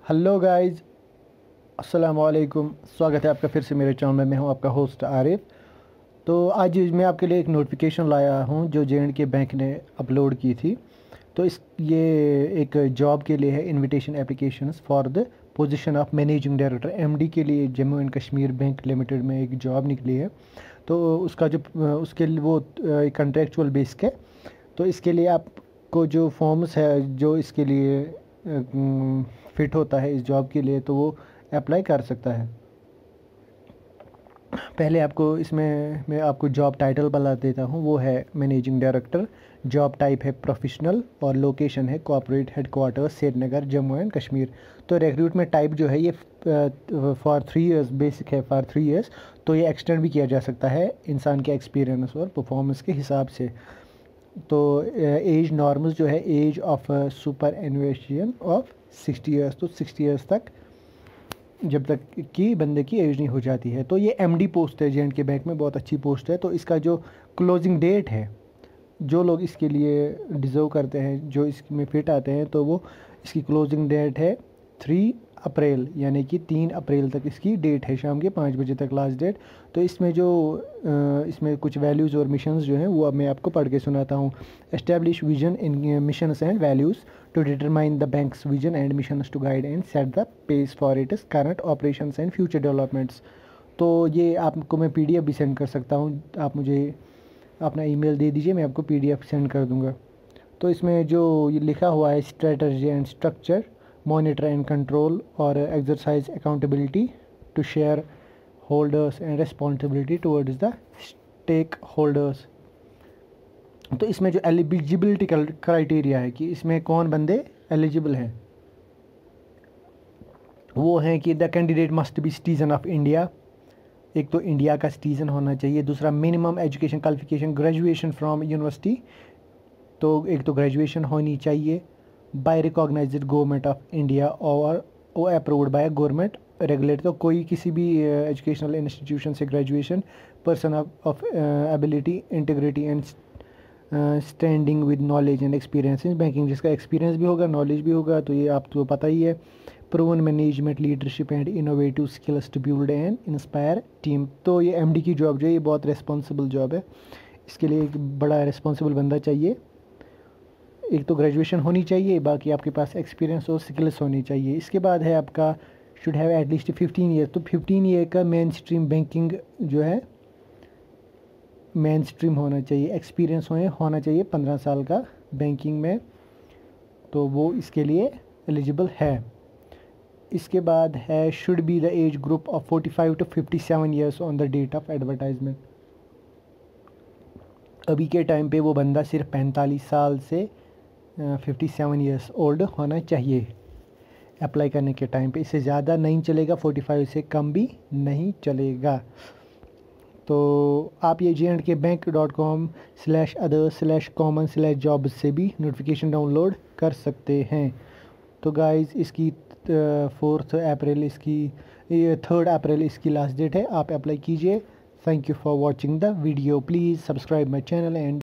Hello guys, अस्सलाम वालेकुम। स्वागत है आपका फिर से मेरे चैनल में। मैं हूं आपका होस्ट आरिफ। तो आज मैं आपके लिए एक नोटिफिकेशन लाया हूं जो जे.एंड.के बैंक ने अपलोड की थी। तो इस ये एक जॉब के लिए है, invitation applications for the position of managing director MD के लिए Jammu and Kashmir bank limited में एक जॉब निकली है। तो उसका जो उसके लिए वो कंट्रेक्चुअल बेस है। तो इसके लिए आपको जो फॉर्म्स है जो इसके लिए फिट होता है इस जॉब के लिए, तो वो अप्लाई कर सकता है। पहले आपको इसमें मैं आपको जॉब टाइटल बता देता हूँ। वो है मैनेजिंग डायरेक्टर, जॉब टाइप है प्रोफेशनल और लोकेशन है corporate headquarter Srinagar Jammu and Kashmir. तो रिक्रूटमेंट टाइप जो है ये फॉर 3 इयर्स बेसिक है, फॉर 3 इयर्स। तो ये एक्सटेंड भी किया जा सकता है इंसान के एक्सपीरियंस और परफॉर्मेंस के हिसाब से। तो एज नॉर्म्स जो है, age of superannuation of 60 years, तो 60 इयर्स तक जब तक कि बंदे की एज नहीं हो जाती है। तो ये एमडी पोस्ट है जे.एंड.के बैंक में, बहुत अच्छी पोस्ट है। तो इसका जो क्लोजिंग डेट है, जो लोग इसके लिए डिज़र्व करते हैं, जो इसमें फिट आते हैं, तो वो इसकी क्लोजिंग डेट है 3 अप्रैल, यानी कि 3 अप्रैल तक इसकी डेट है, शाम के 5 बजे तक लास्ट डेट। तो इसमें जो इसमें कुछ वैल्यूज़ और मिशंस जो हैं वो अब मैं आपको पढ़ के सुनाता हूँ। Establish vision in missions and values to determine the bank's vision and missions to guide and set the pace for its current operations and future developments. तो ये आपको मैं पीडीएफ भी सेंड कर सकता हूँ। आप मुझे अपना ईमेल दे दीजिए, मैं आपको पीडीएफ सेंड कर दूँगा। तो इसमें जो ये लिखा हुआ है, strategy and structure, monitor and control और exercise accountability to shareholders and responsibility towards the stakeholders. तो इसमें जो एलिजिबिलिटी क्राइटेरिया है कि इसमें कौन बंदे एलिजिबल हैं, वो हैं कि the candidate must be citizen of India. एक तो इंडिया का सिटीज़न होना चाहिए। दूसरा, minimum education qualification graduation from university, तो एक तो ग्रेजुएशन होनी चाहिए। By recognised government of India और अप्रूव्ड बाय गवर्नमेंट रेगुलेटर। तो कोई किसी भी एजुकेशनल इंस्टीट्यूशन से graduation, person of ability integrity and standing with knowledge and experience in banking, जिसका एक्सपीरियंस भी होगा, नॉलेज भी होगा। तो ये आपको पता ही है। Proven management, leadership and innovative skills to build and inspire team. तो ये एमडी की जॉब जो है ये बहुत रिस्पॉन्सिबल जॉब है। इसके लिए एक बड़ा रिस्पॉन्सिबल बंदा चाहिए। एक तो ग्रेजुएशन होनी चाहिए, बाकी आपके पास एक्सपीरियंस और स्किल्स होनी चाहिए। इसके बाद है आपका शुड हैव एटलीस्ट 15 ईयर। तो 15 ईयर का मेन स्ट्रीम बैंकिंग जो है मेन स्ट्रीम होना चाहिए। एक्सपीरियंस होना चाहिए 15 साल का बैंकिंग में, तो वो इसके लिए एलिजिबल है। इसके बाद है should be the age group of 45 to 57 years on the date of advertisement. अभी के टाइम पे वो बंदा सिर्फ 45 साल से 57 ईयर्स ओल्ड होना चाहिए अप्लाई करने के टाइम पे। इससे ज़्यादा नहीं चलेगा, 45 से कम भी नहीं चलेगा। तो आप ये jndkbank.com/other/common/jobs से भी नोटिफिकेशन डाउनलोड कर सकते हैं। तो गाइज़, इसकी 4 अप्रैल इसकी, ये 3 अप्रैल इसकी लास्ट डेट है। आप अप्लाई कीजिए। Thank you for watching the video. Please subscribe my channel and